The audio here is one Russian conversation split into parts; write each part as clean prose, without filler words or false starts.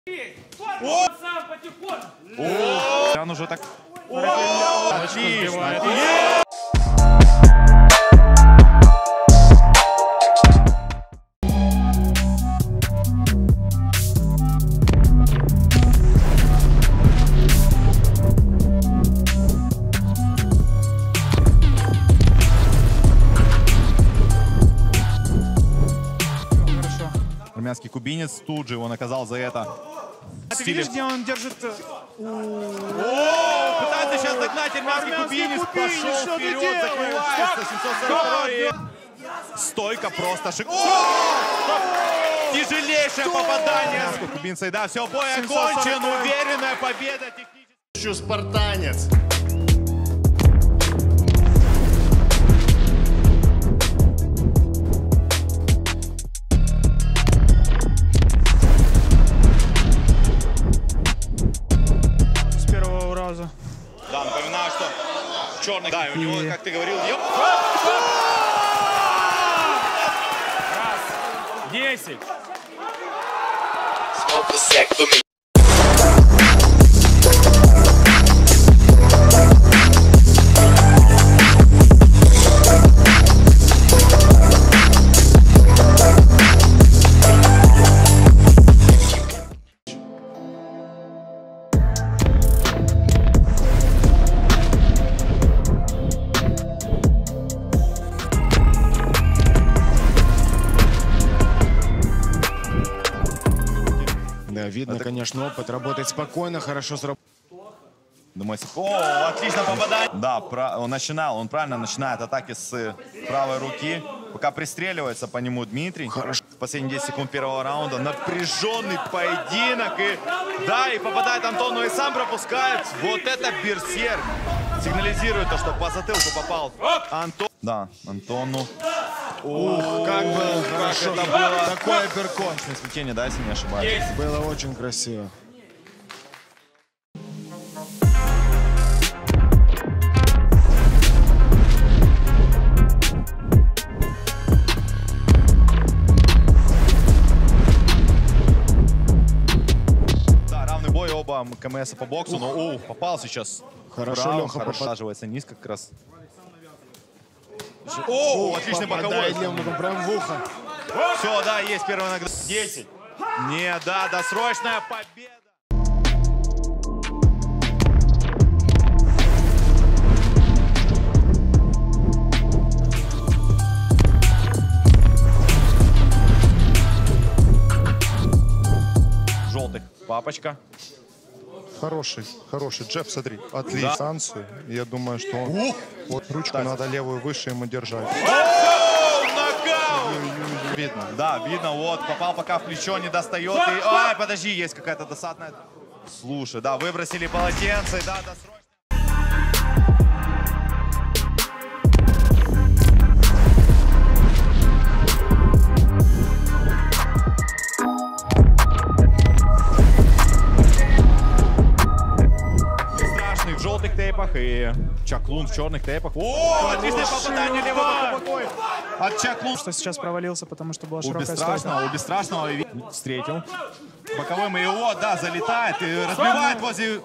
Он уже так... Отлично. Армянский кубинец тут же его наказал за это. Ты видишь, где он держит... Пытается сейчас догнать армянский кубинец. Пошел вперед, закрывается. 742. Стойка просто шик. Тяжелейшее попадание. Кубинца, да, все, бой окончен. Уверенная победа. Еще спартанец. Да, напоминаю, что черный, да, и у него, как ты говорил, 10. Да, видно, конечно, опыт. Работать спокойно, хорошо сработать. Думаете, отлично попадание. Да, он правильно начинает атаки с правой руки. Пока пристреливается по нему Дмитрий. Хорошо. Последние 10 секунд первого раунда. Напряженный поединок. И попадает Антон, но и сам пропускает. Вот это берсерк. Сигнализирует то, что по затылку попал Антон. Да, Антону. Ух, как было хорошо. Это было такой апперкот. Смятение, да, если не ошибаюсь. Было очень красиво. Да, равный бой, оба КМС по боксу, но попал сейчас. Хорошо, Леха просаживается низко как раз. Отличный боковой. Прям в ухо. Все, да, есть первая награда. 10. Не, да, досрочная победа. Желтых. Папочка. Хороший джеб, смотри, отлично. Дистанцию. Я думаю, что он... Вот ручку надо левую выше ему держать. Видно. Да, видно, вот, попал пока в плечо, не достает. И... подожди, есть какая-то досадная... Слушай, да, выбросили полотенце, да, досрочно. В желтых тейпах и Чаклун в черных тейпах. Отличное попадание левой боковой от Чаклун. Что сейчас провалился, потому что была широкая стойка. У Бесстрашного встретил. Боковым и его, да, залетает и разбивает возле...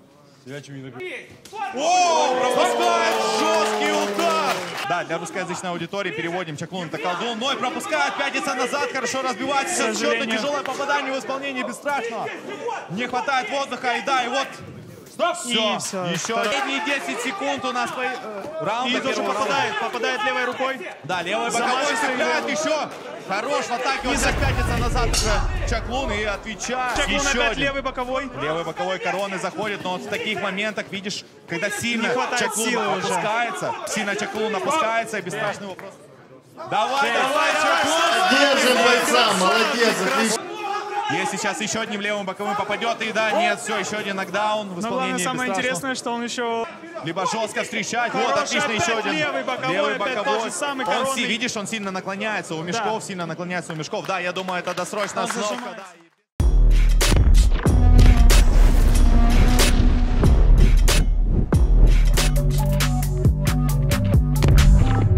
Пропускает жесткий удар. Да, для русскоязычной аудитории переводим. Чаклун это колдун, но и пропускает, пятится назад, хорошо разбивается. Сейчас тяжелое попадание в исполнении Бесстрашного. Не хватает воздуха, и да, и вот... Все, еще последние 10 секунд у нас раунда. И тоже попадает левой рукой. Да, левой боковой цепляет еще. Хорош в атаке, он пятится назад уже Чаклун и отвечает. Чаклун еще опять один. левый боковой. Левый боковой короны заходит, но вот в таких моментах, видишь, когда сильно Чаклун опускается, сильно Чаклун опускается, и Бесстрашный его просто... Давай, Чаклун! Держи бойца, молодец, отлично. Если сейчас еще одним левым боковым попадет, и да, нет, все, еще один нокдаун в исполнении Бесстрашного. Самое интересное, что он еще... Либо жестко встречать, вот, отлично, еще один. Левый боковой. Тот же самый коронный. Видишь, он сильно наклоняется у мешков, сильно наклоняется у мешков. Да, я думаю, это досрочная остановка.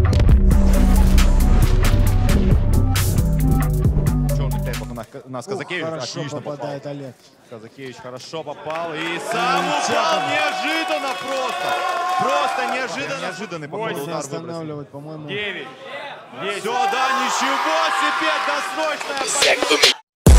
у нас казаки Казакевич Хорошо отлично попадает попал. Олег. Казакевич хорошо попал. И сам упал неожиданно просто. Просто неожиданно. Неожиданный, походу, Можно удар выбросил. останавливать, по-моему. 9. Все, да, ничего себе, досрочная победа.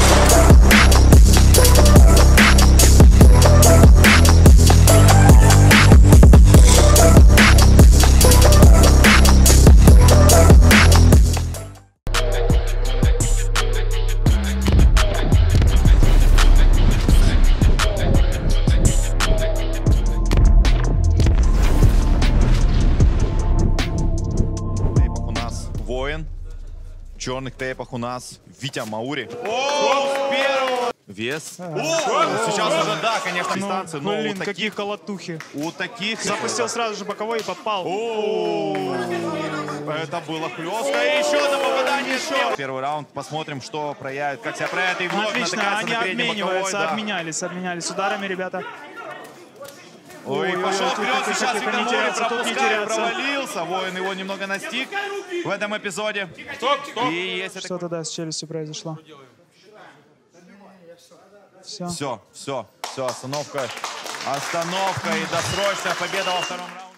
Воин. В черных тейпах у нас Витя Маури. О, первого! Вес. Сейчас уже, да, конечно, дистанция, но Блин, у какие таких... колотухи. У таких... Запустил сразу же боковой и попал. Это было хлестко. И еще одно попадание. Первый раунд. Посмотрим, что проявит, как себя проявит. И вновь Отлично, натыкается они на передний боковой, обмениваются, да. обменялись ударами, ребята. Ой, пошел вперед, сейчас тихо, Витя не Маури теряться, тут не пропускает, теряться. провалился. Воин его немного настиг в этом эпизоде. И если это... Что-то, да, с челюстью произошло. Все. Все, остановка. Остановка и досрочная победа во втором раунде.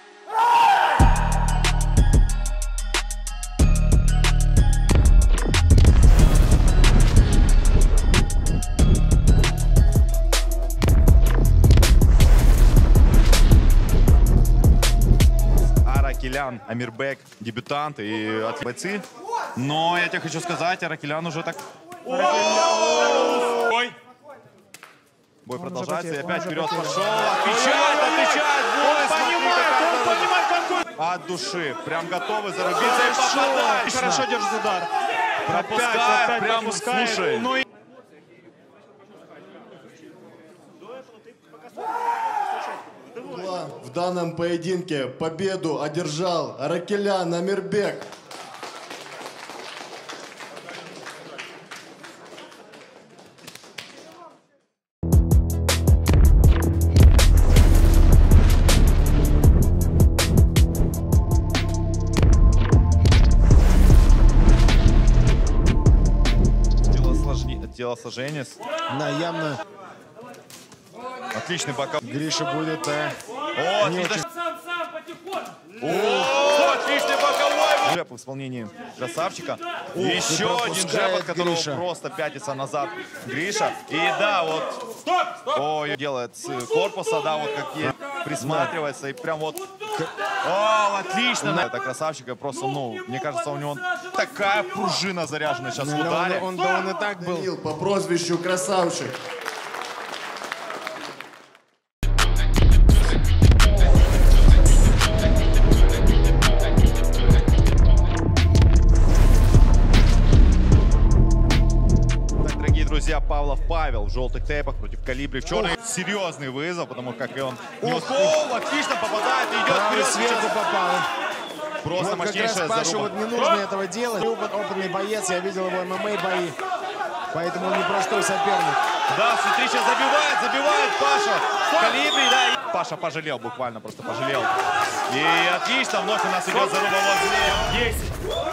Аракелян, Амирбек, дебютант и бойцы. Но я тебе хочу сказать, Аракелян уже так... Бой продолжается, и опять вперед пошел. Отвечает, бой, Он понимает, какой... от души. Прям готовы зарубиться и попадать. Хорошо держит удар. Пропускает, Опять прям, пропускает. слушай. Ну и... В данном поединке победу одержал Аракелян Амирбек. Телосложение. Да, явно Отличный боковой. Гриша будет О, не отлично. очень... О, отличный боковой. Джеб в исполнении красавчика. Еще один джеб, от которого Гриша. просто пятится назад Гриша. И да, вот. Ой, делает с корпуса, да, вот какие присматривается. И прям вот. О, отлично. Это красавчика просто, ну, мне кажется, у него такая пружина заряжена сейчас в ударе. Он и так был. Данил по прозвищу Красавчик. Друзья, Павлов Павел в желтых тейпах против Колибри в черных. Серьезный вызов, потому как и он не успел. Отлично попадает и идет вперед. Сверху попал. Просто Вот как раз мощнейшая Пашу заруба. вот не нужно этого делать. Опытный боец, я видел его ММА бои. Поэтому он непростой соперник. Да, смотри, сейчас забивает Паша. Колибри, да. И Паша пожалел, буквально просто пожалел. И отлично, вновь у нас идет заруба возле. 10.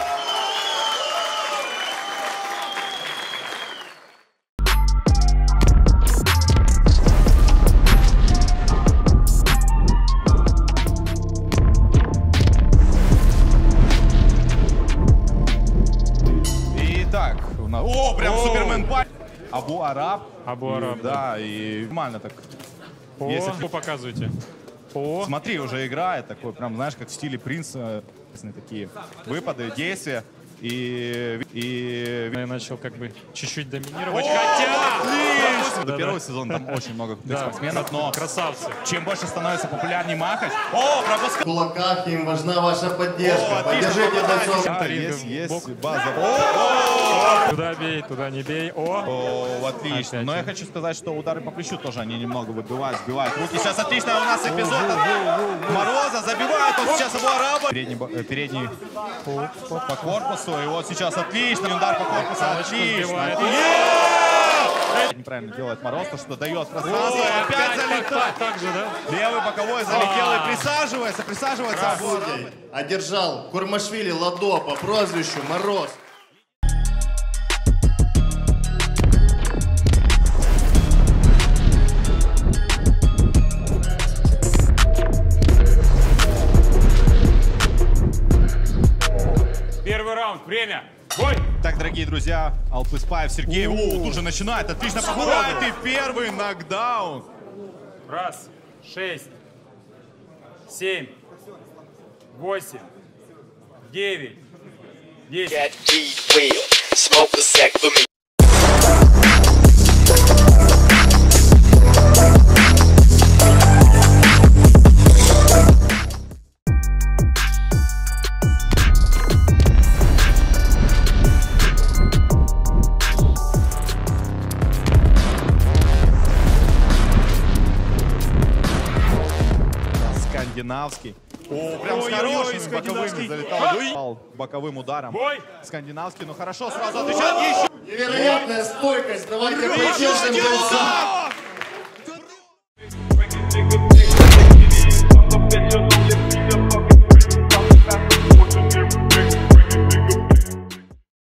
О, прям Супермен пальц. Абу Араб. Да, и нормально так. Если показывайте. Смотри, уже играет такой, прям, знаешь, как в стиле Принца. Такие выпады, действия. И Я начал как бы чуть-чуть доминировать. Хотя! До первого сезона там очень много спортсменов, но Красавцы. чем больше становится популярнее махать. О, В пропускай. кулаках им важна ваша поддержка. О, Поддержите бойцов. Есть база. Туда бей, туда не бей. О, отлично. Но я хочу сказать, что удары по плечу тоже они немного выбивают, сбивают руки. Сейчас отлично у нас эпизод от Мороза. Забивает он сейчас его Араба. Передний по корпусу. И вот сейчас отличный удар по корпусу. Отлично. Неправильно делает Мороз, то что дает пространство. И опять залетает. Так же, да? Левый боковой залетел и присаживается. Судей одержал Курмашвили Ладо по прозвищу Мороз. дорогие друзья. Алпыспаев Сергей. Тут же начинает. Отлично попадает. И первый нокдаун. Раз, 6, 7, 8, 9, 10. Скандинавский. Прям с хорошими боковыми залетал боковым ударом. Бой! Скандинавский, ну хорошо, сразу отвечает еще. Невероятная стойкость. Давайте поддержим бойца.